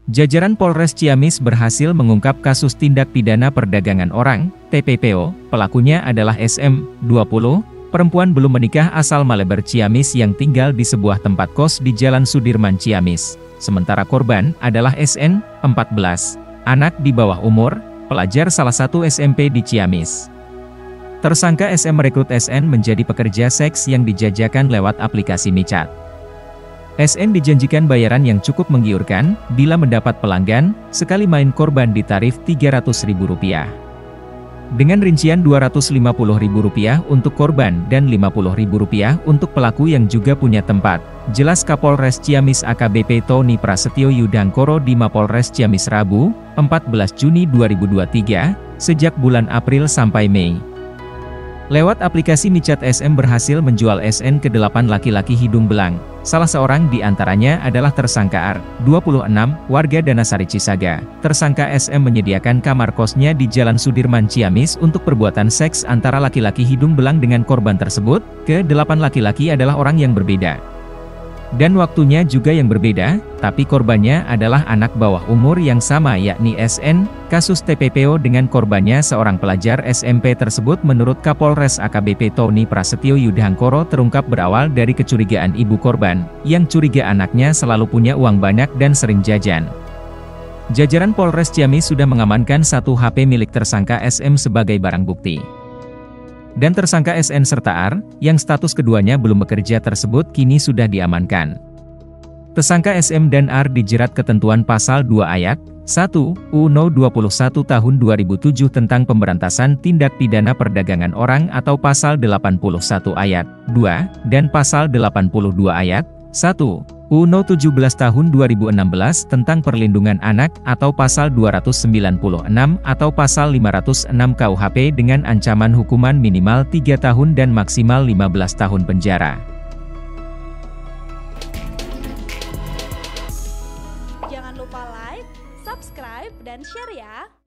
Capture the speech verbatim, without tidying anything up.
Jajaran Polres Ciamis berhasil mengungkap kasus tindak pidana perdagangan orang, T P P O. Pelakunya adalah S M, dua puluh, perempuan belum menikah asal Maleber Ciamis yang tinggal di sebuah tempat kos di Jalan Sudirman Ciamis. Sementara korban adalah S N, empat belas, anak di bawah umur, pelajar salah satu S M P di Ciamis. Tersangka S M merekrut S N menjadi pekerja seks yang dijajakan lewat aplikasi micat. S N dijanjikan bayaran yang cukup menggiurkan, bila mendapat pelanggan, sekali main korban ditarif tiga ratus ribu rupiah. Dengan rincian dua ratus lima puluh ribu rupiah untuk korban dan lima puluh ribu rupiah untuk pelaku yang juga punya tempat, jelas Kapolres Ciamis A K B P Tony Prasetyo Yudhangkoro di Mapolres Ciamis Rabu, empat belas Juni dua ribu dua puluh tiga, sejak bulan April sampai Mei. Lewat aplikasi micat S M berhasil menjual S N ke delapan laki-laki hidung belang. Salah seorang di antaranya adalah tersangka R, dua puluh enam, warga Danasari Cisaga. Tersangka S M menyediakan kamar kosnya di Jalan Sudirman Ciamis untuk perbuatan seks antara laki-laki hidung belang dengan korban tersebut. Ke delapan laki-laki adalah orang yang berbeda. Dan waktunya juga yang berbeda, tapi korbannya adalah anak bawah umur yang sama yakni S N. Kasus T P P O dengan korbannya seorang pelajar S M P tersebut menurut Kapolres A K B P Tony Prasetyo Yudhangkoro terungkap berawal dari kecurigaan ibu korban, yang curiga anaknya selalu punya uang banyak dan sering jajan. Jajaran Polres Ciamis sudah mengamankan satu H P milik tersangka S M sebagai barang bukti. Dan tersangka S N serta R, yang status keduanya belum bekerja tersebut kini sudah diamankan. Tersangka S M dan R dijerat ketentuan pasal dua ayat satu U U dua puluh satu tahun dua ribu tujuh tentang pemberantasan tindak pidana perdagangan orang atau pasal delapan puluh satu ayat dua, dan pasal delapan puluh dua ayat satu U U tujuh belas tahun dua ribu enam belas tentang perlindungan anak atau pasal dua ratus sembilan puluh enam atau pasal lima ratus enam K U H P dengan ancaman hukuman minimal tiga tahun dan maksimal lima belas tahun penjara. Jangan lupa like, subscribe, dan share ya!